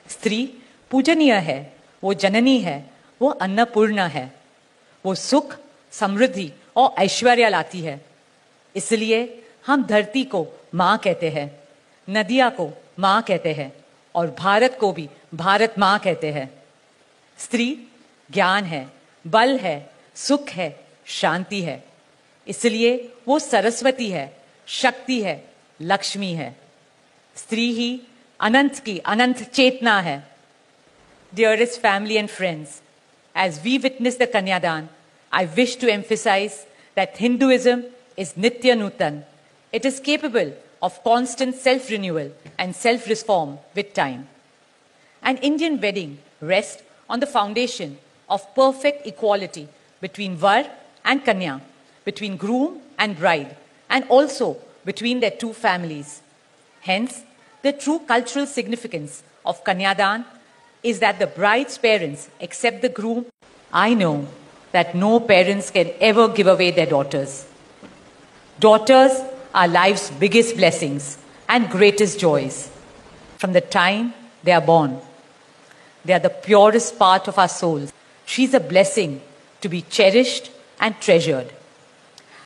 स्त्री पूजनीय है, वो जननी है, वो अन्नपूर्णा है, वो सुख, समृद्धि और ऐश्वर्य लाती है। इसलिए हम धरती को माँ कहते हैं, नदिया को माँ कहते हैं और भारत को भी भारत माँ कहते हैं। स्त्री ज्ञान है, बल है, सुख है, शांति है। इसलिए वो सरस्वती है, शक्ति है, लक्ष्मी है। स्त्री ही अनंत की अनंत चेतना है। Dearest family and friends, as we witness the Kanyadan, I wish to emphasize that Hinduism is Nitya Nutan. It is capable of constant self-renewal and self-reform with time. An Indian wedding rests on the foundation of perfect equality between Var and Kanya, between groom and bride, and also between their two families. Hence, the true cultural significance of Kanyadan is that the bride's parents accept the groom. I know that no parents can ever give away their daughters. Daughters are life's biggest blessings and greatest joys. From the time they are born, they are the purest part of our souls. She's a blessing to be cherished and treasured.